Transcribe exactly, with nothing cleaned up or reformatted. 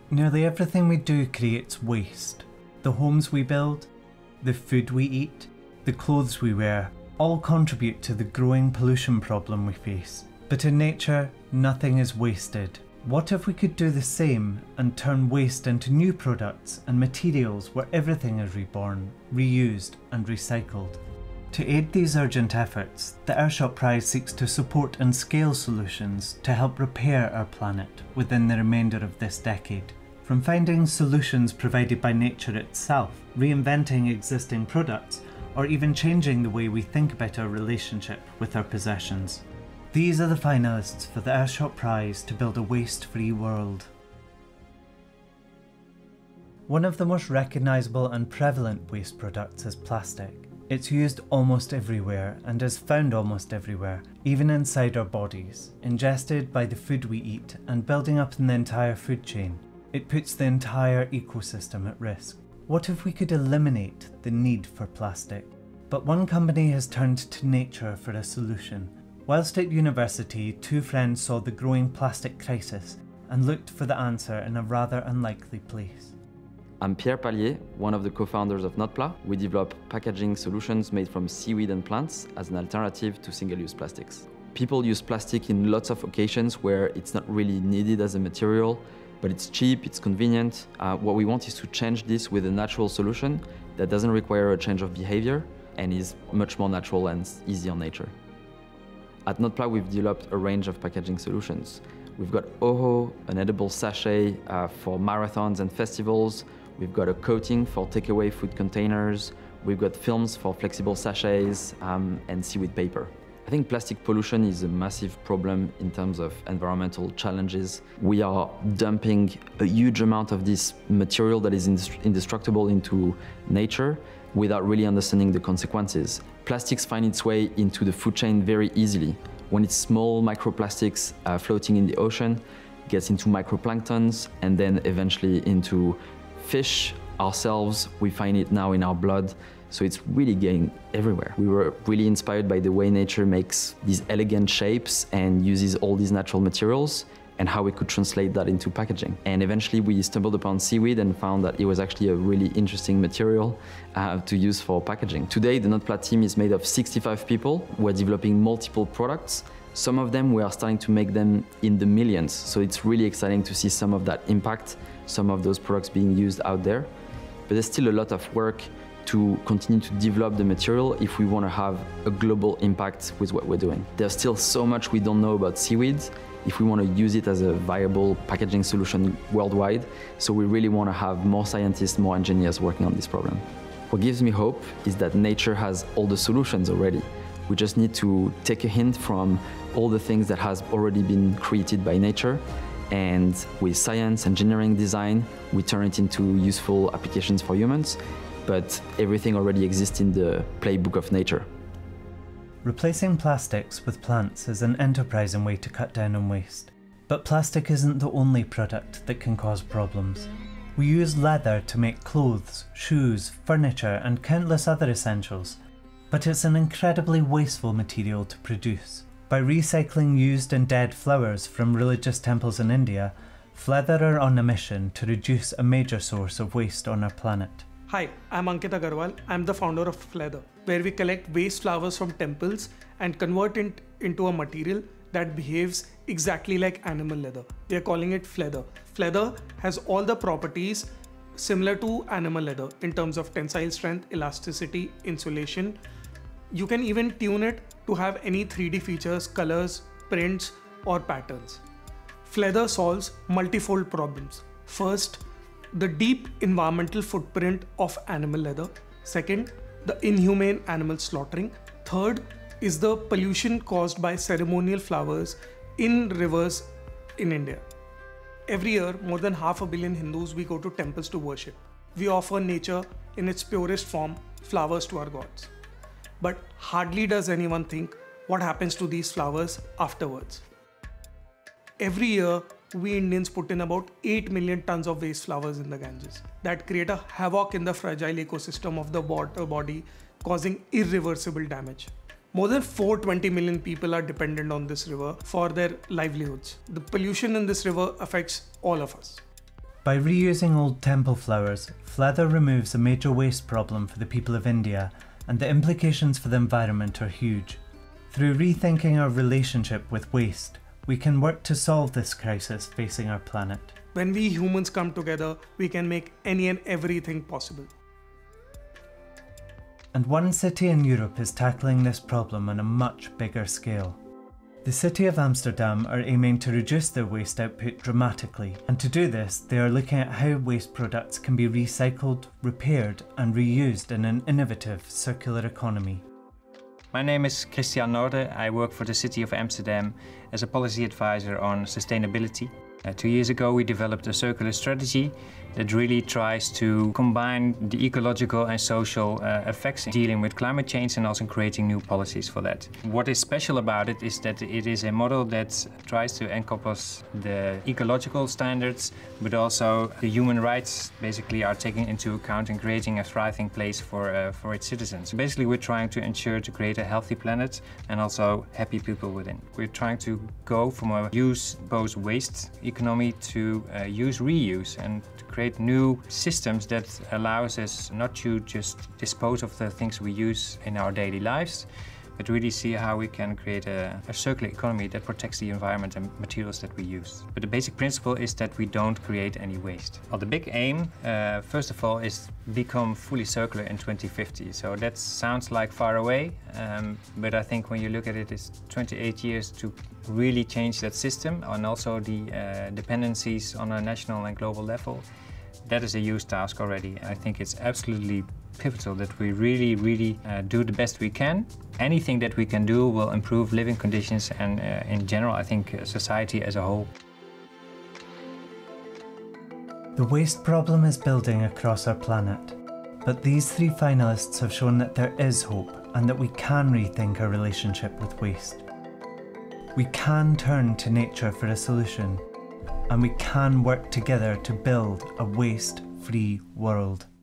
Nearly everything we do creates waste. The homes we build, the food we eat, the clothes we wear, all contribute to the growing pollution problem we face. But in nature, nothing is wasted. What if we could do the same and turn waste into new products and materials where everything is reborn, reused and recycled? To aid these urgent efforts, the Earthshot Prize seeks to support and scale solutions to help repair our planet within the remainder of this decade. From finding solutions provided by nature itself, reinventing existing products, or even changing the way we think about our relationship with our possessions. These are the finalists for the Earthshot Prize to build a waste-free world. One of the most recognisable and prevalent waste products is plastic. It's used almost everywhere and is found almost everywhere, even inside our bodies, ingested by the food we eat and building up in the entire food chain. It puts the entire ecosystem at risk. What if we could eliminate the need for plastic? But one company has turned to nature for a solution. Whilst at university, two friends saw the growing plastic crisis and looked for the answer in a rather unlikely place. I'm Pierre Pallier, one of the co-founders of Netpla. We develop packaging solutions made from seaweed and plants as an alternative to single-use plastics. People use plastic in lots of occasions where it's not really needed as a material, but it's cheap, it's convenient. Uh, what we want is to change this with a natural solution that doesn't require a change of behavior and is much more natural and easy on nature. At Netpla, we've developed a range of packaging solutions. We've got Oho, an edible sachet uh, for marathons and festivals. We've got a coating for takeaway food containers. We've got films for flexible sachets um, and seaweed paper. I think plastic pollution is a massive problem in terms of environmental challenges. We are dumping a huge amount of this material that is indestructible into nature without really understanding the consequences. Plastics find its way into the food chain very easily. When it's small microplastics uh, floating in the ocean, it gets into microplanktons and then eventually into fish. Ourselves, we find it now in our blood. So it's really getting everywhere. We were really inspired by the way nature makes these elegant shapes and uses all these natural materials and how we could translate that into packaging. And eventually we stumbled upon seaweed and found that it was actually a really interesting material uh, to use for packaging. Today, the Netpla team is made of sixty-five people. We're developing multiple products. Some of them, we are starting to make them in the millions. So it's really exciting to see some of that impact, some of those products being used out there. But there's still a lot of work to continue to develop the material if we want to have a global impact with what we're doing. There's still so much we don't know about seaweeds if we want to use it as a viable packaging solution worldwide. So we really want to have more scientists, more engineers working on this problem. What gives me hope is that nature has all the solutions already. We just need to take a hint from all the things that has already been created by nature, and with science, engineering, design, we turn it into useful applications for humans. But everything already exists in the playbook of nature. Replacing plastics with plants is an enterprising way to cut down on waste. But plastic isn't the only product that can cause problems. We use leather to make clothes, shoes, furniture, and countless other essentials. But it's an incredibly wasteful material to produce. By recycling used and dead flowers from religious temples in India, Flather are on a mission to reduce a major source of waste on our planet. Hi, I'm Ankit Agarwal. I'm the founder of Flather, where we collect waste flowers from temples and convert it into a material that behaves exactly like animal leather. We are calling it Flather. Flather has all the properties similar to animal leather in terms of tensile strength, elasticity, insulation. You can even tune it to have any three D features, colors, prints, or patterns. Flather solves multifold problems. First, the deep environmental footprint of animal leather. Second, the inhumane animal slaughtering. Third is the pollution caused by ceremonial flowers in rivers in India. Every year, more than half a billion Hindus, we go to temples to worship. We offer nature in its purest form, flowers to our gods. But hardly does anyone think what happens to these flowers afterwards. Every year, we Indians put in about eight million tons of waste flowers in the Ganges that create a havoc in the fragile ecosystem of the water body, causing irreversible damage. More than four hundred twenty million people are dependent on this river for their livelihoods. The pollution in this river affects all of us. By reusing old temple flowers, Flather removes a major waste problem for the people of India, and the implications for the environment are huge. Through rethinking our relationship with waste, we can work to solve this crisis facing our planet. When we humans come together, we can make any and everything possible. And one city in Europe is tackling this problem on a much bigger scale. The city of Amsterdam are aiming to reduce their waste output dramatically, and to do this they are looking at how waste products can be recycled, repaired and reused in an innovative circular economy. My name is Christian Noorde. I work for the city of Amsterdam as a policy advisor on sustainability. Uh, two years ago we developed a circular strategy that really tries to combine the ecological and social uh, effects in dealing with climate change and also creating new policies for that. What is special about it is that it is a model that tries to encompass the ecological standards, but also the human rights basically are taken into account in creating a thriving place for, uh, for its citizens. So basically we're trying to ensure to create a healthy planet and also happy people within. We're trying to go from a use both waste economy to uh, use reuse and to create new systems that allows us not to just dispose of the things we use in our daily lives, but really see how we can create a, a circular economy that protects the environment and materials that we use. But the basic principle is that we don't create any waste. Well, the big aim, uh, first of all, is become fully circular in twenty fifty. So that sounds like far away, um, but I think when you look at it, it's twenty-eight years to really change that system, and also the uh, dependencies on a national and global level. That is a huge task already. I think it's absolutely pivotal that we really, really uh, do the best we can. Anything that we can do will improve living conditions and uh, in general, I think, uh, society as a whole. The waste problem is building across our planet, but these three finalists have shown that there is hope and that we can rethink our relationship with waste. We can turn to nature for a solution, and we can work together to build a waste-free world.